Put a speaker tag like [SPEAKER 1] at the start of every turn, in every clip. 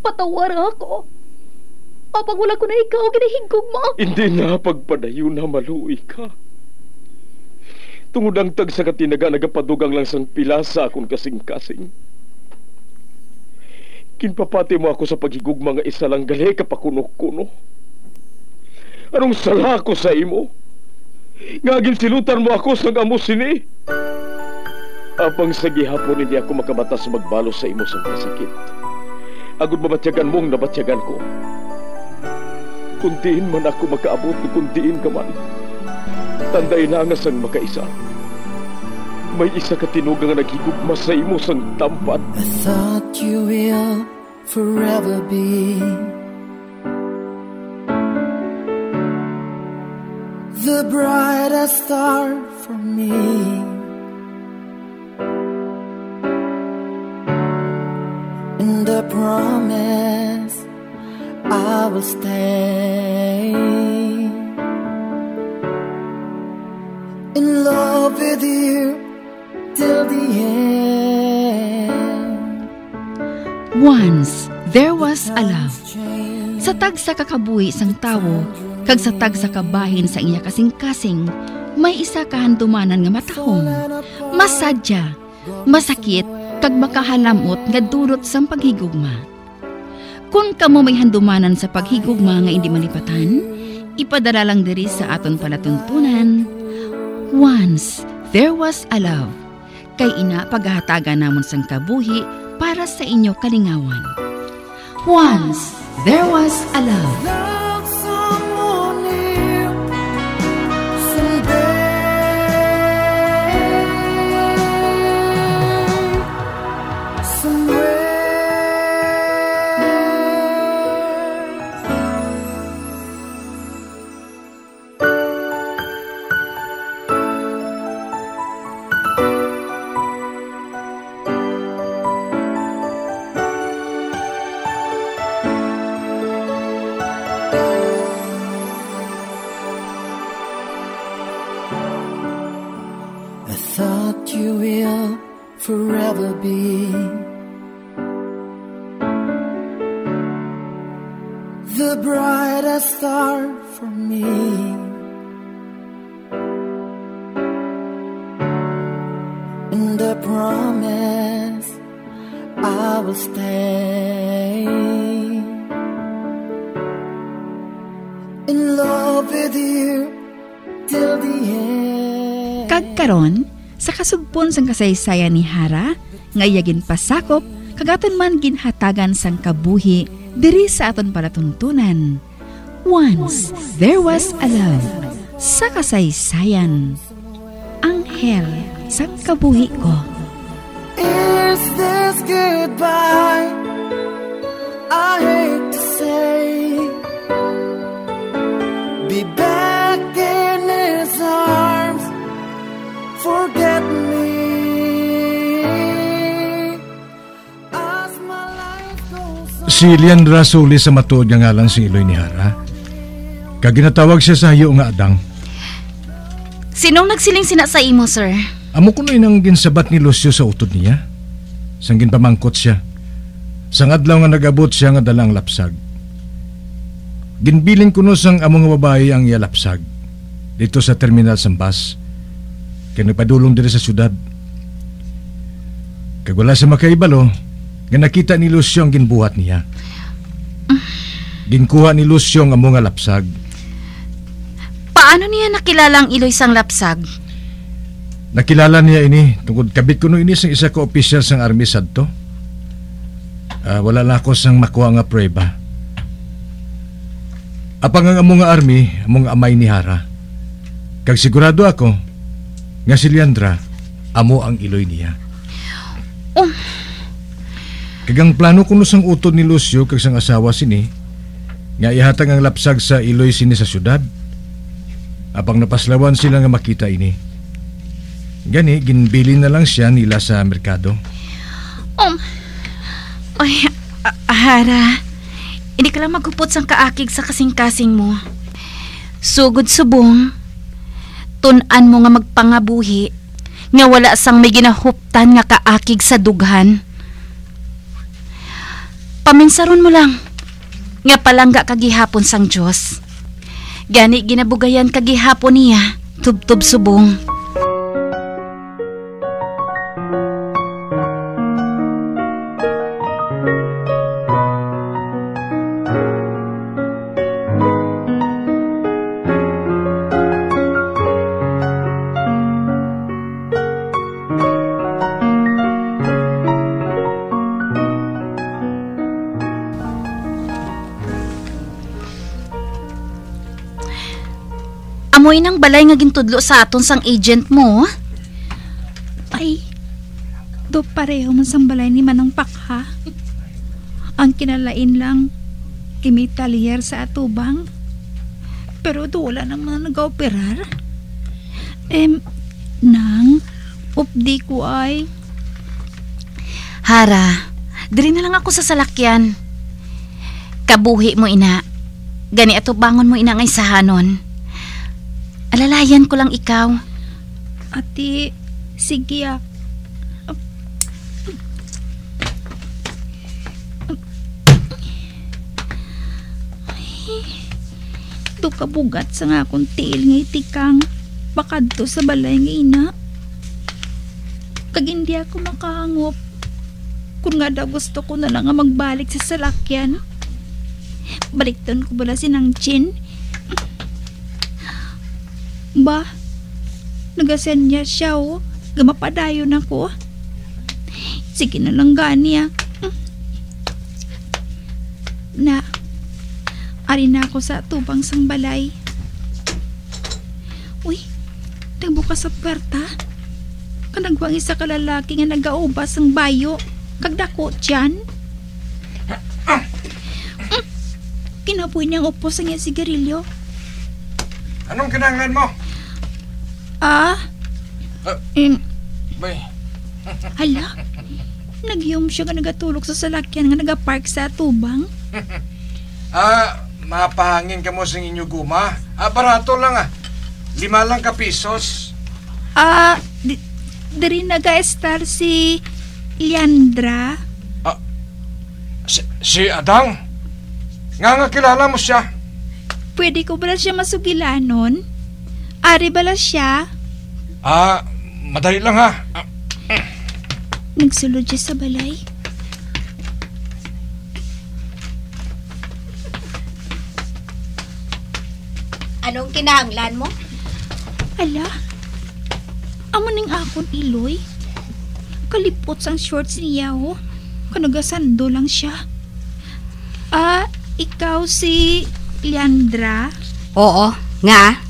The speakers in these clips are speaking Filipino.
[SPEAKER 1] patawar ako. Apag wala ko na ikaw, ginahigog mo.
[SPEAKER 2] Hindi na pagpadayon na maluoy ka. Tungod ang tag sa katinaga nagapadugang lang sang pilasa akong kasing-kasing. Kinpapati mo ako sa paghigugma nga isa lang gali kapakuno-kuno. Anong sala ko sa imo? Ngagin silutan mo ako sang amo sini. Apang sa gihapon hindi ako makabatas magbalo sa imo sang kasakit. Agud mabatyagan mong nabatyagan ko. Kundiin man ako makaabot, kundiin ka man. Tanday na nga sang makaisa. May isa ka tinugang nga naghigugma sa imo sang tampad.
[SPEAKER 3] I thought you will forever be the brightest star for me. And I promise I will stay in love with you till the end.
[SPEAKER 4] Once there was a love. Sa tag sa kakabuhi sang tawo, kag sa tag sa kabahin sa iya kasing-kasing, may isa kahandumanan nga matahong, masadya, masakit, kag makahalamot nga durot sang paghigugma. Kung kamo may handumanan sa paghigugma nga hindi malipatan, ipadala lang diri sa aton palatuntunan. Once there was a love. Kay ina paghahatagan namon sang kabuhi para sa inyo kalingawan. Once there was a love.
[SPEAKER 3] You will forever be the brightest star for me. And I promise I will stay in love with you till the end.
[SPEAKER 4] Kagkaron sa kasugpon sang kasaysayan ni Hara, ngayagin pasakop, kagaton man ginhatagan sang kabuhi, diri sa aton palatuntunan. Once there was a love, sa kasaysayan, anghel sang kabuhi ko.
[SPEAKER 3] Is this goodbye? I hate to say, be back in his arms. Forget me as my life goes on.
[SPEAKER 5] Si Leandra suli sa matuod nga ngalan si Iloy ni Hara. Kaginatawag siya sa hayo nga adang.
[SPEAKER 4] Sinong nagsiling sina sa imo, sir?
[SPEAKER 5] Amo ko na inang ginsabat ni Lucio sa utod niya. Sang ginpamangkot siya. Sang adlaw nga nagabot siya nga dalang lapsag. Ginbiling kuno sang amo nga babae ang iya lapsag dito sa terminal sang bus. Kaya nagpadulong dito sa syudad. Kag wala siya makaibalo, nga nakita ni Lucio ang ginbuhat niya. Ginkuha ni Lucio ang amo nga lapsag.
[SPEAKER 4] Paano niya nakilala ang Iloy sang lapsag?
[SPEAKER 5] Nakilala niya ini, tungkol kabit ko no ini sang isa ka opisyal sang army sadto. Wala lang ako sang makuha nga prueba. Apang ang amo nga army, amo nga amay ni Hara. Kag sigurado ako, nga si Leandra, amo ang Iloy niya. Kagang plano kuno sang utod ni Lucio kag sang asawa sini, nga ihatag ang lapsag sa Iloy sini sa syudad. Apang napaslawan sila nga makita ini. Gani, ginbili na lang siya nila sa merkado.
[SPEAKER 4] Hara, hindi ka lang magupot sang kaakig sa kasing-kasing mo. Sugod subong, tunan mo nga magpangabuhi, nga wala sang may ginahuptan nga kaakig sa dughan.
[SPEAKER 6] Paminsaron mo lang. Nga palangga kagihapon sang Diyos. Gani ginabugayan kagihapon niya, tubtob subong. Amoy nang balay nga gintudlo sa aton sang agent mo.
[SPEAKER 1] Ay, do pareho man sang balay ni Manang Pakha. Ang kinalain lang, kimi talyer sa atubang. Pero do wala naman nag-operar. Nang, updi ko ay.
[SPEAKER 6] Hara, diri na lang ako sa salakyan. Kabuhi mo ina. Gani ato bangon mo ina nga isahanon. Alalayan ko lang ikaw.
[SPEAKER 1] Ati, sige ah. Do kabugat sa nga akong tiil nga itikang bakadto sa balay nga ina. Kag hindi ako makahangop. Kung nga daw gusto ko na lang nga magbalik sa salakyan. Balikton ko bala sinang Chin. Ba, nagasenya siya o. Gamapadayon ako. Sige na lang gani ah. Na, ari na ako sa tubang sang balay. Uy, nagbukas sa puwerta. Kanagwang isa ka lalaki nga nagaubas ang bayo. Kagdako dyan. Kinapoy niyang upos ang sigarilyo.
[SPEAKER 5] Anong kinahanglan mo? Bay.
[SPEAKER 1] Hala, nagyom siya nga nagatulog sa salakyan nga nagapark sa tubang.
[SPEAKER 5] Mapahangin ka mo sa inyo guma. Barato lang 5 lang ka pisos.
[SPEAKER 1] Dari naga-star si Leandra.
[SPEAKER 5] Si Adang? Nga kilala mo siya?
[SPEAKER 1] Pwede ko bala siya masugilanon? Ari bala siya?
[SPEAKER 5] Madali lang ha.
[SPEAKER 1] Nagsulod siya sa balay.
[SPEAKER 7] Anong kinahanglan mo?
[SPEAKER 1] Ala, amo ning akon iloy. Kalipot sang shorts niya oh. Kanagasando lang siya. Ikaw si Leandra?
[SPEAKER 7] Oo, nga.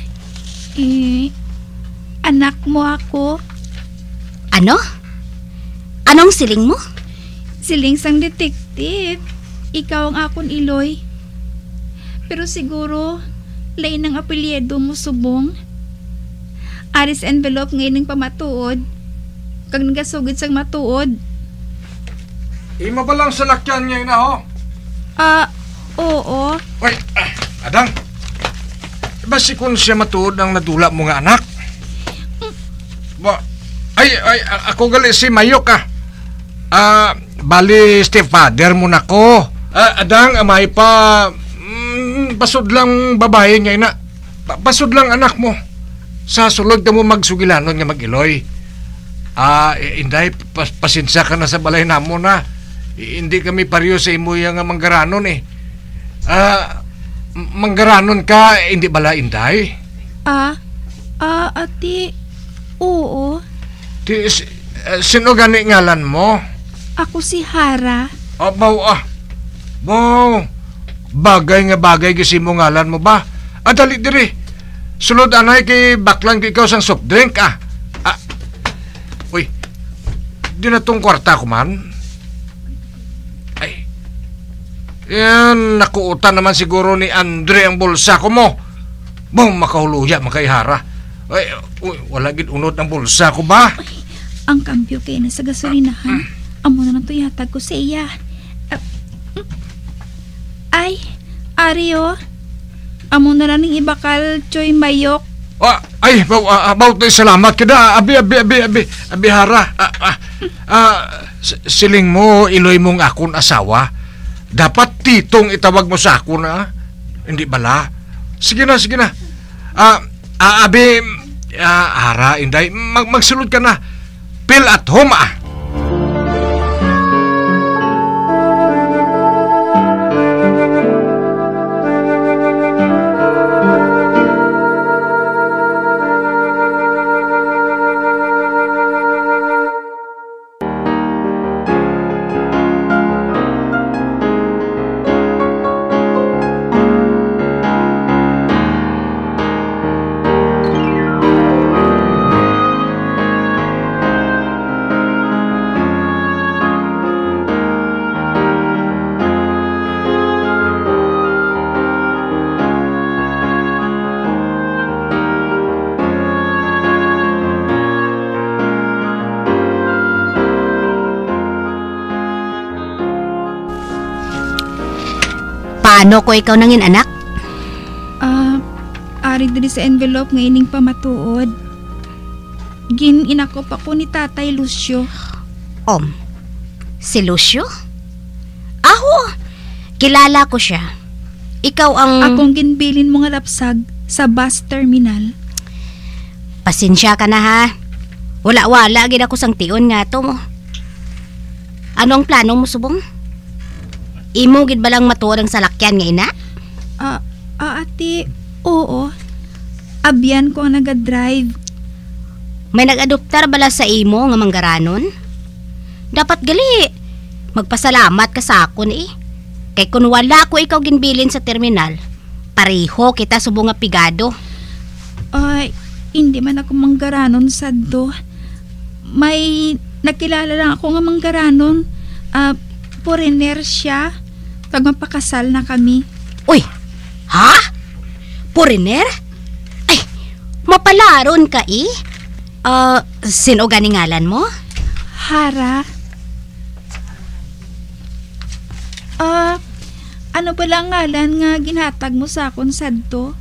[SPEAKER 1] Anak mo ako.
[SPEAKER 7] Ano? Anong siling mo?
[SPEAKER 1] Siling sang detective. Ikaw ang akon iloy. Pero siguro, lain ang apelyido mo subong. Aris envelope ngayon ng pamatuod. Kag nagasugid sang matuod.
[SPEAKER 5] Ima ba lang sa lakyan niya na ho?
[SPEAKER 1] Oo.
[SPEAKER 5] Uy, Adang. Basi kung siya matuod ang nadula mo nga anak? Ako gali si Mayok bali stepfather mo na ko. Adang, may pasod lang babae niya na. Pasod lang anak mo. Sa sulod ka mo magsugilanon nga mag-iloy. Inday, pasensya ka na sa balay namo na. Hindi kami pariyo sa imo yang manggaranon eh. Manggaranon ka, hindi bala Inday?
[SPEAKER 1] Ati, oo.
[SPEAKER 5] Sino gani ngalan mo?
[SPEAKER 1] Ako si Hara.
[SPEAKER 5] Baw. Bagay nga bagay kasi mo ngalan mo ba? Dali diri. Sulod anay kay baklang ikaw sang soft drink Uy, di na tong kwarta ko man. Yan, nakuutan naman siguro ni Andre ang bulsa ko mo. Makahuluya, makaihara. Wala gid unod ang bulsa ko ba?
[SPEAKER 1] Ang kampyo kay na sa gasolinahan. Amo na to yatag ko sa iya. Ario. Amo na lang ning ibakal Choy Mayok.
[SPEAKER 5] Tayo salamat kada. Abi hara. Siling mo, iloy mong akon asawa. Dapat titong itawag mo sa ako na. Hindi bala? Sige na, sige na. Abi, Ara, Inday, magsulod ka na. Feel at home,
[SPEAKER 7] Paano ko ikaw nangin anak?
[SPEAKER 1] Ari diri sa envelope nga ining pamatuod. Inakop ako ni Tatay Lucio.
[SPEAKER 7] Si Lucio? Aho, kilala ko siya. Ikaw ang...
[SPEAKER 1] Akong ginbilin mo nga lapsag sa bus terminal.
[SPEAKER 7] Pasensya ka na ha. Wala-wala gid ako sang tion nga to mo. Anong planong mo subong? Imo gid balang matuod ang salakyan nga ina?
[SPEAKER 1] Ate, oo. Abyan ko ang naga-drive.
[SPEAKER 7] May nag-adoptar bala sa imo nga manggaranon? Dapat gali. Magpasalamat ka sa akon eh. Kay kun wala ko ikaw ginbilin sa terminal, pareho kita subong nga pigado.
[SPEAKER 1] Ay, hindi man ako manggaranon sadto. May nakilala lang ako nga manggaranon. Foreigner siya. Pag mapakasal na kami.
[SPEAKER 7] Uy, ha? Foreigner? Ay, mapalaron ka eh. Sino ganing ngalan mo?
[SPEAKER 1] Hara. Ano pala ngalan nga ginhatag mo sa akon sadto?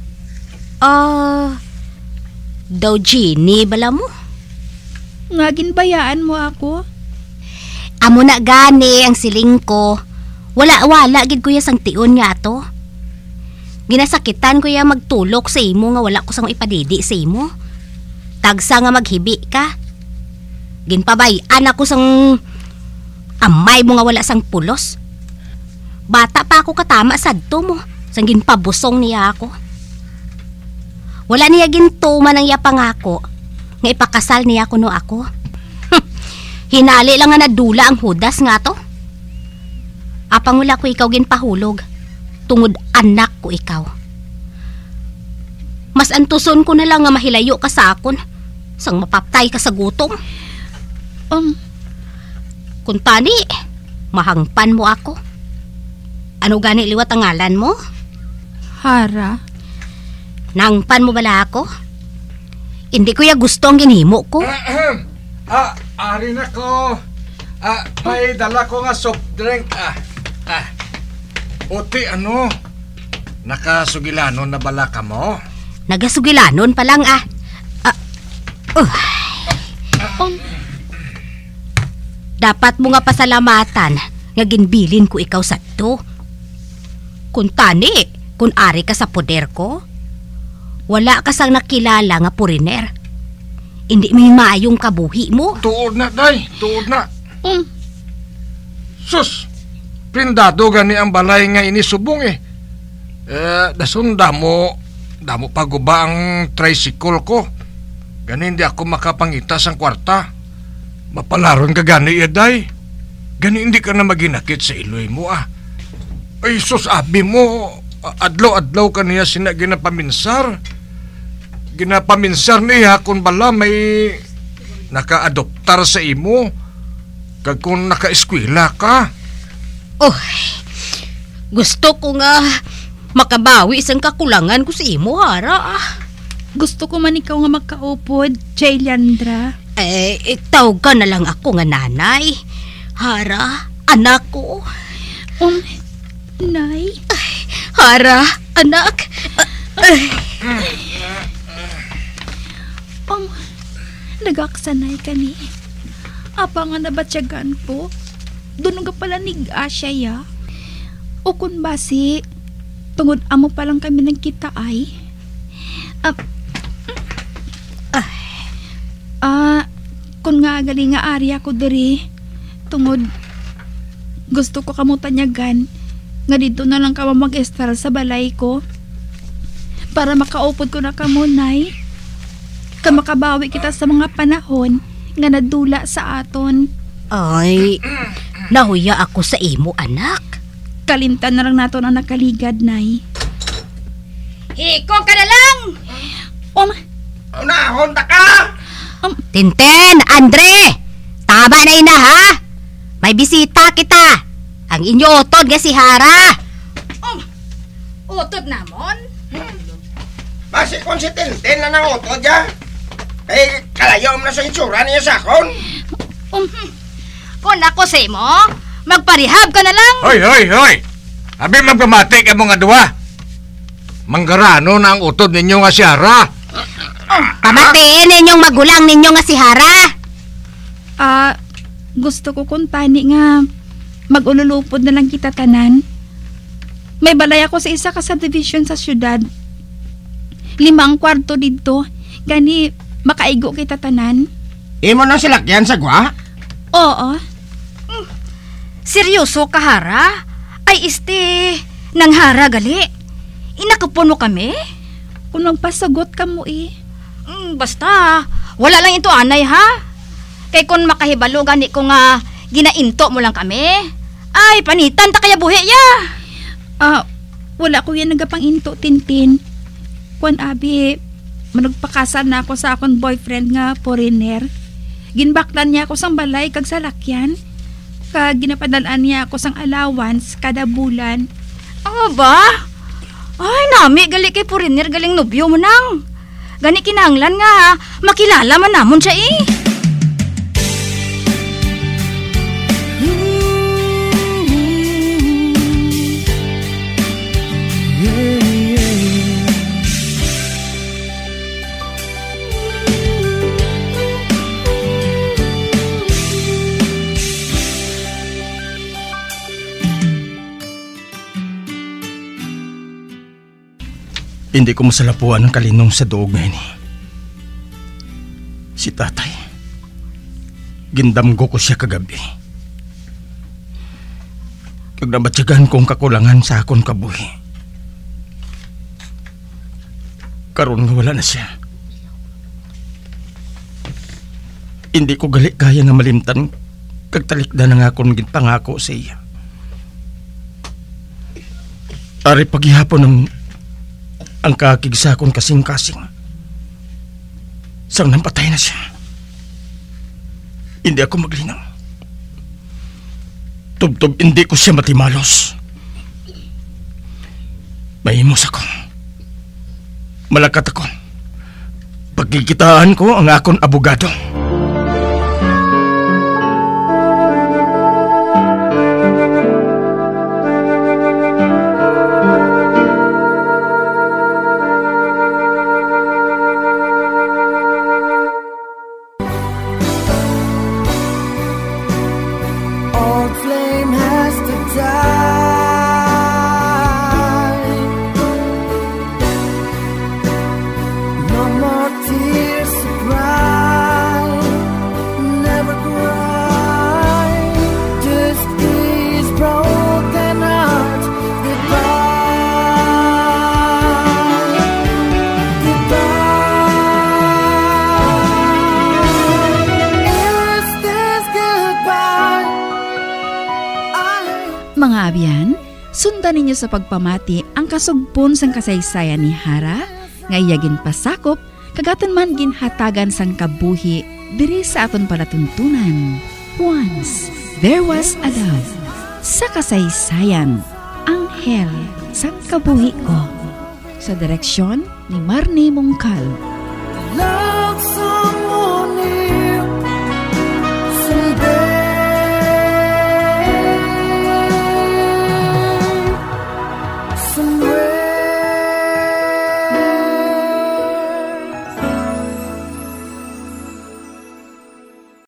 [SPEAKER 7] Daw Genie bala mo?
[SPEAKER 1] Nga ginbayaan mo ako?
[SPEAKER 7] Amo na gani ang siling ko. Wala gid kuya sang tion nga to. Ginasakitan ko ya magtulok sa imo nga wala ko sang ipadidi sa imo. Tagsa nga maghibi ka. Ginpabayan ako sang amay mo nga wala sang pulos. Bata pa ako katama sadto mo. Sang ginpabusong niya ako. Wala niya gintuman ang iya pangako nga ipakasal niya kuno ako. Hinali lang nga nadula ang hudas nga to. Apang wala ko ikaw ginpahulog. Tungod anak ko ikaw. Mas antuson ko na lang nga mahilayo ka sa akon. Sang mapaptay ka sa gutom. Kung tani, mahangpan mo ako. Ano gani liwat ang ngalan mo?
[SPEAKER 1] Hara.
[SPEAKER 7] Nangpan mo bala ako? Hindi ko ya gusto ang ginhimo ko.
[SPEAKER 5] Ari na ko. May dala ko nga soft drink. Uti ano? Nakasugilanon na bala ka mo?
[SPEAKER 7] Nagasugilanon pa lang Dapat mo nga pasalamatan nga ginbilin ko ikaw sadto. Kung tani, kung ari ka sa poder ko, wala ka sang nakilala nga foreigner. Hindi may maayong kabuhi mo.
[SPEAKER 5] Tuod na, day. Tuod na. Sus! Prindado gani ang balay nga inisubong eh. Dasun damo paguba ang tricycle ko. Gani hindi ako makapangita sang kwarta. Mapalaron ka gani day. Gani hindi ka na maginakit sa iloy mo Ay sus, abi mo. Adlaw-adlaw ka niya sina ginapaminsar. Ginapaminsar niya kung bala may naka-adoptar sa imo. Kag kung naka-eskwela ka.
[SPEAKER 7] Gusto ko nga makabawi isang kakulangan ko sa imo, Hara.
[SPEAKER 1] Gusto ko man ikaw nga magkaupod, Jaylandra.
[SPEAKER 7] Tawag ka na lang ako nga nanay. Hara, anak ko.
[SPEAKER 1] Nay?
[SPEAKER 7] Hara, anak.
[SPEAKER 1] Nagaksanay ka ni. Apa nga nabatsyagan ko. Doon nga pala nig-asya ya. O kun basi, tungod amo pa lang kami nagkita ay. Kun nga galing nga ari ako diri, tungod gusto ko kamo tanyagan nga dito na lang ka mag-estar sa balay ko para makaupod ko na kamo, nay. Ka makabawi kita sa mga panahon nga nadula sa aton.
[SPEAKER 7] Ay, nahuya ako sa imo, anak.
[SPEAKER 1] Kalimtan na lang nato ang nakaligad, nay.
[SPEAKER 7] Hiko ka na lang!
[SPEAKER 8] Unahon ta ka!
[SPEAKER 7] Tintin, Andre! Tama na ina, ha? May bisita kita. Ang inyo utod nga si Hara.
[SPEAKER 6] Utod namon?
[SPEAKER 8] Basi kung si Tintin na nang utod ya. Eh, kalayo mo na sa itsura niya sa akon.
[SPEAKER 6] Kung ako sa imo, magparihab ka na lang.
[SPEAKER 5] Hoy! Abi magpamati ka mga duwa. Manggarano na ang utod ninyo nga si Hara.
[SPEAKER 7] Pamatiin ninyong magulang ninyo nga si Hara.
[SPEAKER 1] Gusto ko kung tani nga mag-ululupod na lang kita tanan. May balay ako sa isa ka subdivision sa syudad. 5 ang kwarto dito. Gani, makaigo kita tanan.
[SPEAKER 8] Imo na silakyan sa gwa?
[SPEAKER 1] Oo.
[SPEAKER 6] Seryoso ka, Hara? Ay, nang Hara gali. Inakapon mo kami?
[SPEAKER 1] Kung magpasagot ka mo
[SPEAKER 6] Basta, wala lang ito anay, ha? Kay kung makahibalo gani ko nga ginainto mo lang kami, ay panitan ta kaya buhi ya.
[SPEAKER 1] Wala ko yan nagapang into, Tintin. Kung abi, managpakasal na ako sa akong boyfriend nga foreigner. Ginbaklan niya ako sang balay kag salakyan. Kag ginapadalaan niya ako sang allowance kada bulan.
[SPEAKER 6] Ba? Ay, nami, gali kay foreigner, galing nobyo mo nang. Gani kinahanglan nga, makilala man namon siya
[SPEAKER 8] Hindi ko masalapuan ang kalinong sa doog ngayon. Si tatay. Gindamgo ko siya kagabi. Kag nabatyagan kong kakulangan sa akon kabuhi. Karon nga wala na siya. Hindi ko gali kaya nga malimtan kag talikdan ang akon ginpangako sa iya. Ari paghihapon ang kakigsakon kasing-kasing. Sang nampatay na siya. Hindi ako maglinang. Tubtob hindi ko siya matimalos. Mahimos ako. Malakat ako. Pagkikitaan ko ang akon abogado.
[SPEAKER 4] Mga abyan, sundan ninyo sa pagpamati ang kasugpon sang kasaysayan ni Hara, nga iyagin pasakop, kagaton man ginhatagan sang kabuhi, diri sa aton palatuntunan. Once, there was a love. Sa kasaysayan, Anghel sang kabuhi ko. Sa direksyon ni Marnie Mongcal.